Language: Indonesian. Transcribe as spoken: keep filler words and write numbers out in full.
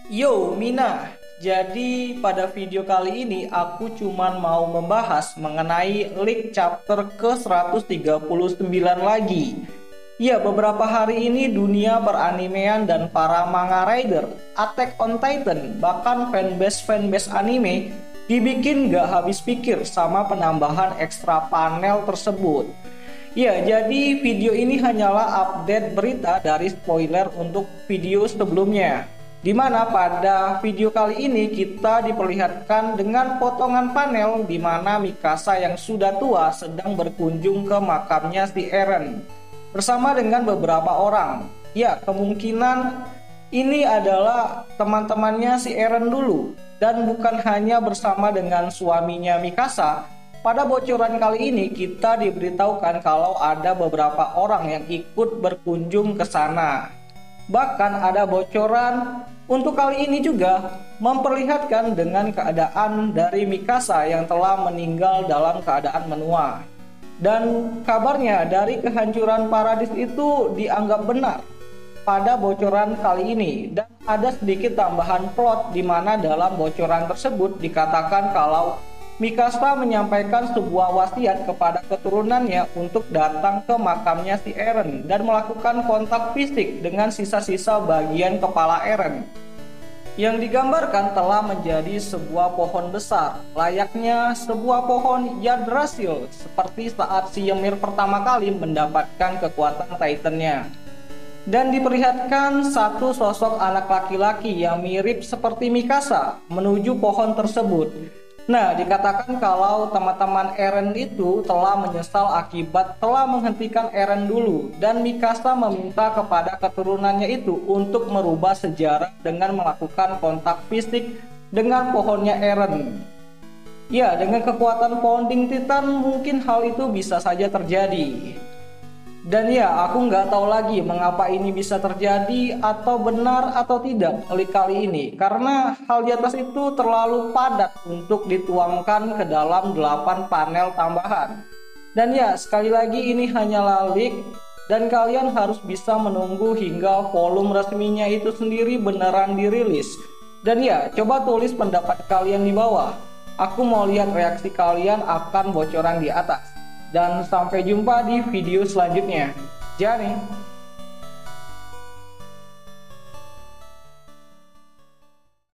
Yo Mina, jadi pada video kali ini aku cuman mau membahas mengenai leak chapter ke seratus tiga puluh sembilan lagi. Ya, beberapa hari ini dunia peranimean dan para manga rider Attack on Titan, bahkan fanbase-fanbase anime dibikin gak habis pikir sama penambahan ekstra panel tersebut. Ya, jadi video ini hanyalah update berita dari spoiler untuk video sebelumnya, di mana pada video kali ini kita diperlihatkan dengan potongan panel di mana Mikasa yang sudah tua sedang berkunjung ke makamnya si Eren bersama dengan beberapa orang. Ya, kemungkinan ini adalah teman-temannya si Eren dulu dan bukan hanya bersama dengan suaminya Mikasa. Pada bocoran kali ini kita diberitahukan kalau ada beberapa orang yang ikut berkunjung ke sana. Bahkan ada bocoran untuk kali ini juga memperlihatkan dengan keadaan dari Mikasa yang telah meninggal dalam keadaan menua. Dan kabarnya dari kehancuran Paradis itu dianggap benar pada bocoran kali ini. Dan ada sedikit tambahan plot di mana dalam bocoran tersebut dikatakan kalau Mikasa menyampaikan sebuah wasiat kepada keturunannya untuk datang ke makamnya si Eren dan melakukan kontak fisik dengan sisa-sisa bagian kepala Eren yang digambarkan telah menjadi sebuah pohon besar, layaknya sebuah pohon Yggdrasil seperti saat si Ymir pertama kali mendapatkan kekuatan Titannya. Dan diperlihatkan satu sosok anak laki-laki yang mirip seperti Mikasa menuju pohon tersebut. Nah, dikatakan kalau teman-teman Eren itu telah menyesal akibat telah menghentikan Eren dulu, dan Mikasa meminta kepada keturunannya itu untuk merubah sejarah dengan melakukan kontak fisik dengan pohonnya Eren. Ya, dengan kekuatan Founding Titan mungkin hal itu bisa saja terjadi. Dan ya, aku nggak tahu lagi mengapa ini bisa terjadi atau benar atau tidak kali kali ini, karena hal di atas itu terlalu padat untuk dituangkan ke dalam delapan panel tambahan. Dan ya, sekali lagi ini hanyalah leak dan kalian harus bisa menunggu hingga volume resminya itu sendiri beneran dirilis. Dan ya, coba tulis pendapat kalian di bawah. Aku mau lihat reaksi kalian akan bocoran di atas. Dan sampai jumpa di video selanjutnya. Jani.